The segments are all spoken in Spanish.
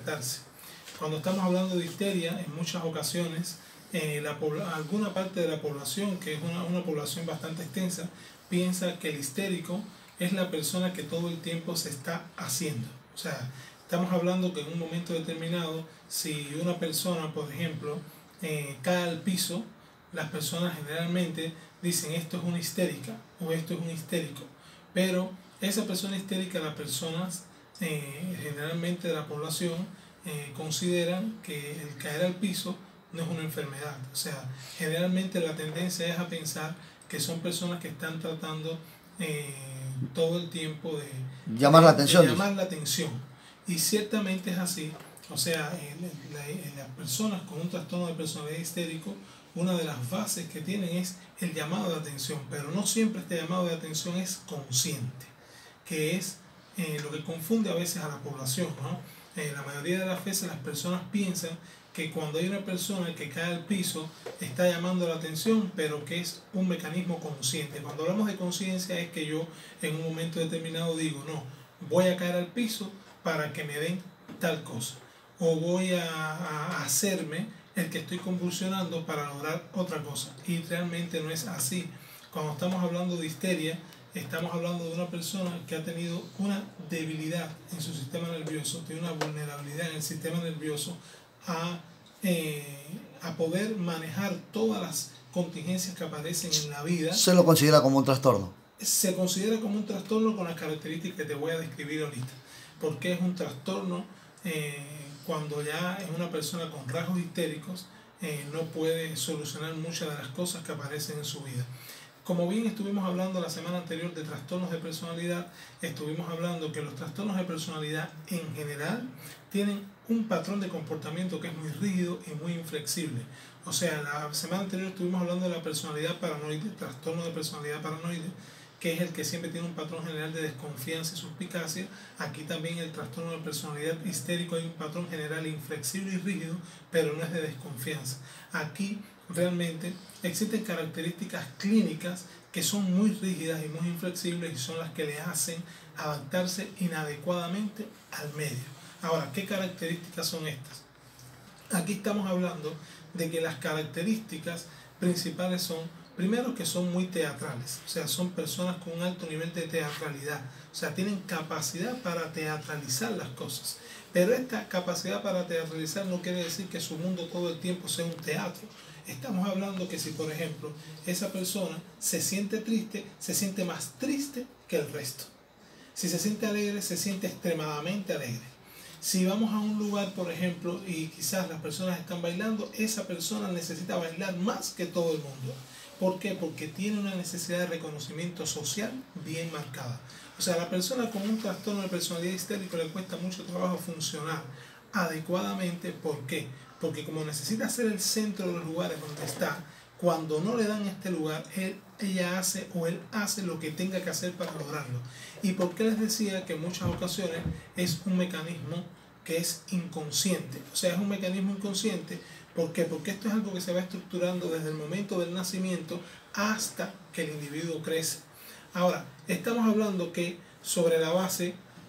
despertarse. Cuando estamos hablando de histeria, en muchas ocasiones, alguna parte de la población, que es una población bastante extensa, piensa que el histérico es la persona que todo el tiempo se está haciendo. O sea, estamos hablando que en un momento determinado, si una persona, por ejemplo, cae al piso, las personas generalmente dicen esto es una histérica o esto es un histérico. Pero esa persona histérica, las personas generalmente de la población consideran que el caer al piso no es una enfermedad. O sea, generalmente la tendencia es a pensar que son personas que están tratando todo el tiempo de llamar la atención. Y ciertamente es así. O sea, las personas con un trastorno de personalidad histérico, una de las bases que tienen es el llamado de atención, pero no siempre este llamado de atención es consciente, que es lo que confunde a veces a la población, ¿no? La mayoría de las veces las personas piensan que cuando hay una persona que cae al piso está llamando la atención, pero que es un mecanismo consciente. Cuando hablamos de conciencia es que yo en un momento determinado digo, no, voy a caer al piso para que me den tal cosa, o voy a hacerme el que estoy convulsionando para lograr otra cosa, y realmente no es así. Cuando estamos hablando de histeria, estamos hablando de una persona que ha tenido una debilidad en su sistema nervioso, tiene una vulnerabilidad en el sistema nervioso a poder manejar todas las contingencias que aparecen en la vida. Se lo considera como un trastorno. Se considera como un trastorno con las características que te voy a describir ahorita. Porque es un trastorno cuando ya es una persona con rasgos histéricos, no puede solucionar muchas de las cosas que aparecen en su vida. Como bien estuvimos hablando la semana anterior de trastornos de personalidad, estuvimos hablando que los trastornos de personalidad en general tienen un patrón de comportamiento que es muy rígido y muy inflexible. O sea, la semana anterior estuvimos hablando de la personalidad paranoide, trastorno de personalidad paranoide, que es el que siempre tiene un patrón general de desconfianza y suspicacia. Aquí también el trastorno de personalidad histérico hay un patrón general inflexible y rígido, pero no es de desconfianza. Aquí realmente existen características clínicas que son muy rígidas y muy inflexibles y son las que le hacen adaptarse inadecuadamente al medio. Ahora, ¿qué características son estas? Aquí estamos hablando de que las características principales son, primero, que son muy teatrales, o sea, son personas con un alto nivel de teatralidad, o sea, tienen capacidad para teatralizar las cosas. Pero esta capacidad para teatralizar no quiere decir que su mundo todo el tiempo sea un teatro. Estamos hablando que si, por ejemplo, esa persona se siente triste, se siente más triste que el resto. Si se siente alegre, se siente extremadamente alegre. Si vamos a un lugar, por ejemplo, y quizás las personas están bailando, esa persona necesita bailar más que todo el mundo. ¿Por qué? Porque tiene una necesidad de reconocimiento social bien marcada. O sea, a la persona con un trastorno de personalidad histérico le cuesta mucho trabajo funcionar adecuadamente. ¿Por qué? Porque como necesita ser el centro de los lugares donde está, cuando no le dan este lugar, ella hace o él hace lo que tenga que hacer para lograrlo. ¿Y por qué les decía que en muchas ocasiones es un mecanismo que es inconsciente? O sea, es un mecanismo inconsciente. ¿Por qué? Porque esto es algo que se va estructurando desde el momento del nacimiento hasta que el individuo crece. Ahora, estamos hablando que sobre la base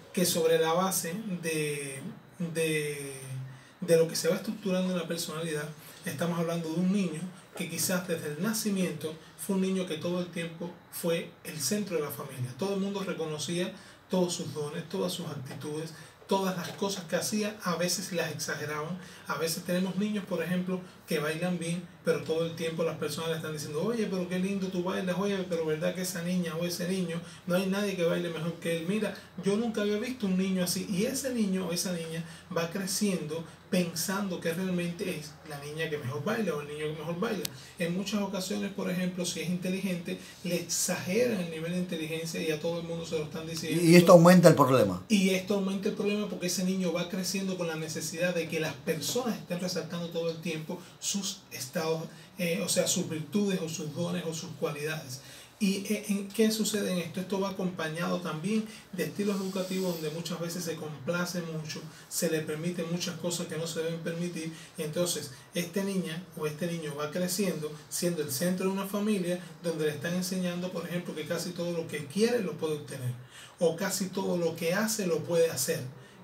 de lo que se va estructurando en la personalidad, estamos hablando de un niño que quizás desde el nacimiento fue un niño que todo el tiempo fue el centro de la familia. Todo el mundo reconocía todos sus dones, todas sus actitudes, todas las cosas que hacía, a veces las exageraban. A veces tenemos niños, por ejemplo, que bailan bien, pero todo el tiempo las personas le están diciendo, oye, pero qué lindo tú bailas, oye, pero verdad que esa niña o ese niño, no hay nadie que baile mejor que él. Mira, yo nunca había visto un niño así. Y ese niño o esa niña va creciendo pensando que realmente es la niña que mejor baila o el niño que mejor baila. En muchas ocasiones, por ejemplo, si es inteligente, le exageran el nivel de inteligencia y a todo el mundo se lo están diciendo. Y esto aumenta el problema. Y esto aumenta el problema porque ese niño va creciendo con la necesidad de que las personas estén resaltando todo el tiempo sus estados, o sea, sus virtudes o sus dones o sus cualidades. ¿Y qué sucede en esto? Esto va acompañado también de estilos educativos donde muchas veces se complace mucho, se le permiten muchas cosas que no se deben permitir, y entonces esta niña o este niño va creciendo siendo el centro de una familia donde le están enseñando, por ejemplo, que casi todo lo que quiere lo puede obtener, o casi todo lo que hace lo puede hacer.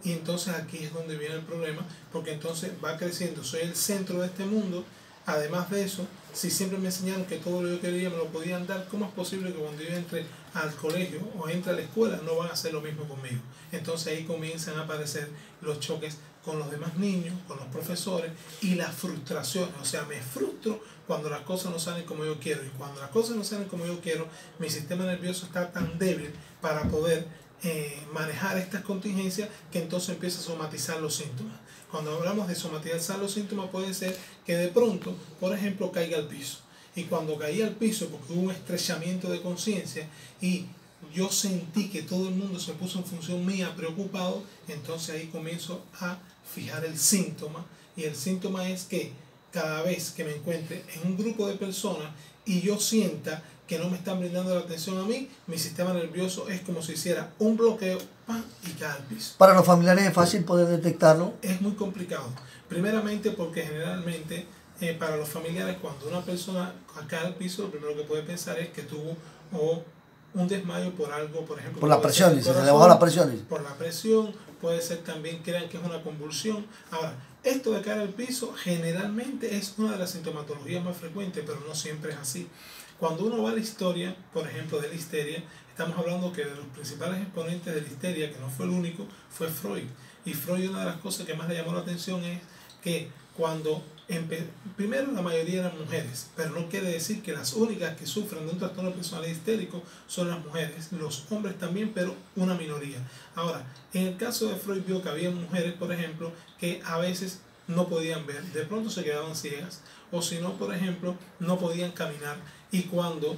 Y entonces aquí es donde viene el problema, porque entonces va creciendo, soy el centro de este mundo. Además de eso, si siempre me enseñaron que todo lo que yo quería me lo podían dar, ¿cómo es posible que cuando yo entre al colegio o entre a la escuela no van a hacer lo mismo conmigo? Entonces ahí comienzan a aparecer los choques con los demás niños, con los profesores y las frustraciones. O sea, me frustro cuando las cosas no salen como yo quiero. Y cuando las cosas no salen como yo quiero, mi sistema nervioso está tan débil para poder manejar estas contingencias que entonces empieza a somatizar los síntomas. Cuando hablamos de somatizar los síntomas, puede ser que de pronto, por ejemplo, caiga al piso. Y cuando caí al piso, porque hubo un estrechamiento de conciencia y yo sentí que todo el mundo se puso en función mía, preocupado, entonces ahí comienzo a fijar el síntoma. Y el síntoma es que cada vez que me encuentre en un grupo de personas y yo sienta que no me están brindando la atención a mí, mi sistema nervioso es como si hiciera un bloqueo, ¡pam!, y cae al piso. Para los familiares es fácil poder detectarlo. Es muy complicado. Primeramente porque generalmente para los familiares, cuando una persona cae al piso, lo primero que puede pensar es que tuvo un desmayo por algo, por ejemplo, Por la presión, se le bajó la presión. Por la presión, puede ser también crean que es una convulsión. Ahora, esto de caer al piso generalmente es una de las sintomatologías más frecuentes, pero no siempre es así. Cuando uno va a la historia, por ejemplo, de la histeria, estamos hablando que de los principales exponentes de la histeria, que no fue el único, fue Freud. Y Freud, una de las cosas que más le llamó la atención es que cuando primero la mayoría eran mujeres, pero no quiere decir que las únicas que sufren de un trastorno de personalidad histérico son las mujeres, los hombres también, pero una minoría. Ahora, en el caso de Freud vio que había mujeres, por ejemplo, que a veces no podían ver, de pronto se quedaban ciegas, o si no, por ejemplo, no podían caminar, y cuando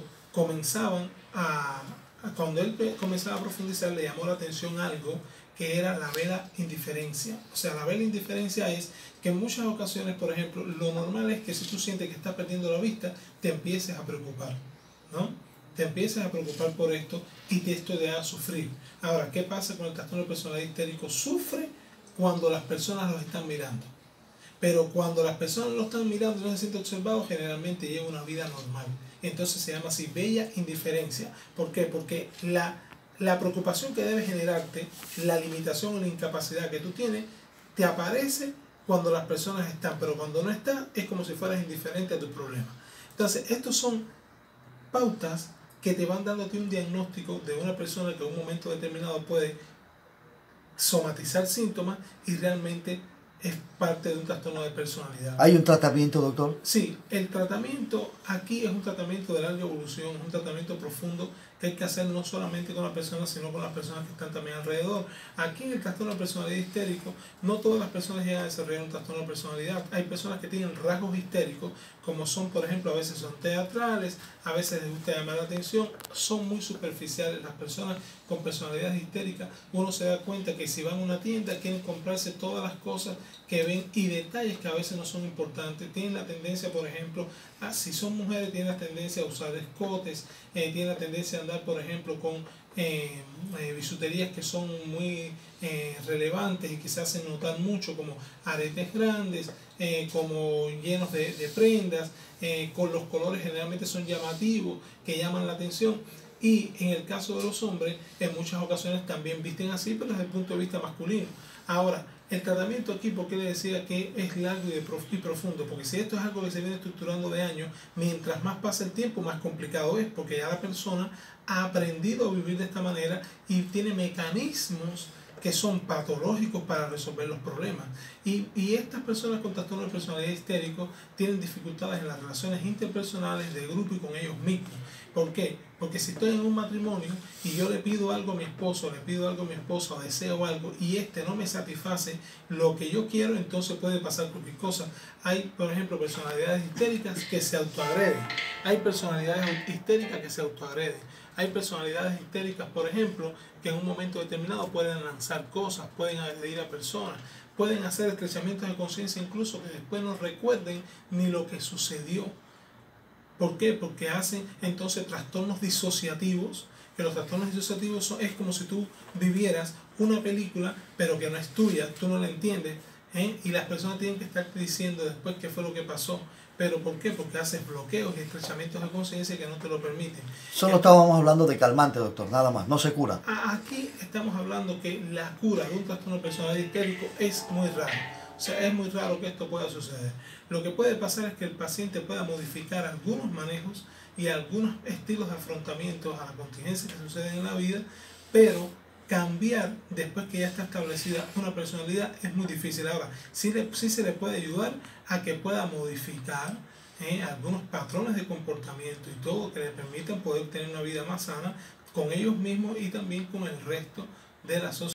cuando él comenzaba a profundizar, le llamó la atención algo que era la vela indiferencia. O sea, la vela indiferencia es que en muchas ocasiones, por ejemplo, lo normal es que si tú sientes que estás perdiendo la vista, te empieces a preocupar, ¿no? Te empieces a preocupar por esto y esto te haga sufrir. Ahora, ¿qué pasa con el trastorno de personalidad histérico? Sufre cuando las personas los están mirando. Pero cuando las personas lo están mirando y no se sienten observados, generalmente lleva una vida normal. Entonces se llama así, bella indiferencia. ¿Por qué? Porque la preocupación que debe generarte, la limitación o la incapacidad que tú tienes, te aparece cuando las personas están, pero cuando no están es como si fueras indiferente a tus problemas. Entonces, estos son pautas que te van dándote un diagnóstico de una persona que en un momento determinado puede somatizar síntomas y realmente es parte de un trastorno de personalidad. ¿Hay un tratamiento, doctor? Sí, el tratamiento aquí es un tratamiento de larga evolución, es un tratamiento profundo que hay que hacer no solamente con la persona, sino con las personas que están también alrededor. Aquí en el trastorno de personalidad histérico, no todas las personas llegan a desarrollar un trastorno de personalidad. Hay personas que tienen rasgos histéricos, como son, por ejemplo, a veces son teatrales, a veces les gusta llamar la atención, son muy superficiales. Las personas con personalidades histéricas, uno se da cuenta que si van a una tienda quieren comprarse todas las cosas que ven y detalles que a veces no son importantes. Tienen la tendencia, por ejemplo, si son mujeres, tienen la tendencia a usar escotes, tienen la tendencia a andar, por ejemplo, con bisuterías que son muy relevantes y que se hacen notar mucho, como aretes grandes, como llenos de prendas, con los colores generalmente son llamativos, que llaman la atención. Y en el caso de los hombres, en muchas ocasiones también visten así, pero desde el punto de vista masculino. Ahora, el tratamiento aquí, ¿por qué le decía que es largo y profundo? Porque si esto es algo que se viene estructurando de años, mientras más pasa el tiempo, más complicado es, porque ya la persona ha aprendido a vivir de esta manera y tiene mecanismos que son patológicos para resolver los problemas. Y estas personas con trastorno de personalidad histérico tienen dificultades en las relaciones interpersonales, de grupo y con ellos mismos. ¿Por qué? Porque si estoy en un matrimonio y yo le pido algo a mi esposo, le pido algo a mi esposa, o deseo algo, y no me satisface lo que yo quiero, entonces puede pasar cualquier cosa. Hay, por ejemplo, personalidades histéricas que se autoagreden. Hay personalidades histéricas que se autoagreden. Hay personalidades histéricas, por ejemplo, que en un momento determinado pueden lanzar cosas, pueden agredir a personas, pueden hacer estrechamientos de conciencia, incluso que después no recuerden ni lo que sucedió. ¿Por qué? Porque hacen entonces trastornos disociativos, que los trastornos disociativos es como si tú vivieras una película, pero que no es tuya, tú no la entiendes. Y las personas tienen que estar diciendo después qué fue lo que pasó. ¿Pero por qué? Porque haces bloqueos y estrechamientos de conciencia que no te lo permiten. Solo estábamos hablando de calmante, doctor, nada más, no se cura. Aquí estamos hablando que la cura de un trastorno personal histérico es muy raro. O sea, es muy raro que esto pueda suceder. Lo que puede pasar es que el paciente pueda modificar algunos manejos y algunos estilos de afrontamiento a las contingencias que suceden en la vida, pero cambiar después que ya está establecida una personalidad es muy difícil. Ahora, sí se le puede ayudar a que pueda modificar algunos patrones de comportamiento y todo que le permitan poder tener una vida más sana con ellos mismos y también con el resto de la sociedad.